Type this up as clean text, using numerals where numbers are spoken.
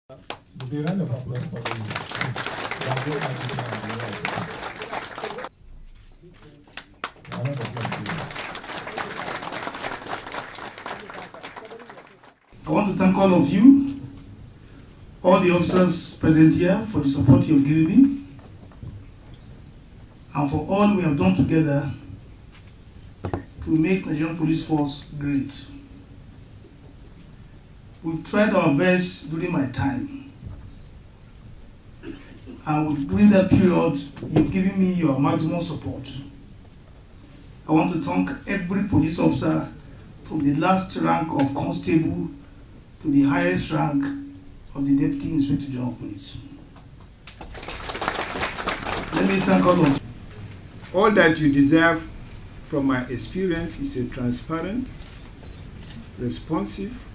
The round of applause for I want to thank all of you, all the officers present here, for the support you have given me, and for all we have done together to make Nigerian Police Force great. We've tried our best during my time, and during that period, you've given me your maximum support. I want to thank every police officer from the last rank of constable to the highest rank of the Deputy Inspector General of Police. Let me thank all of you. All that you deserve from my experience is a transparent, responsive,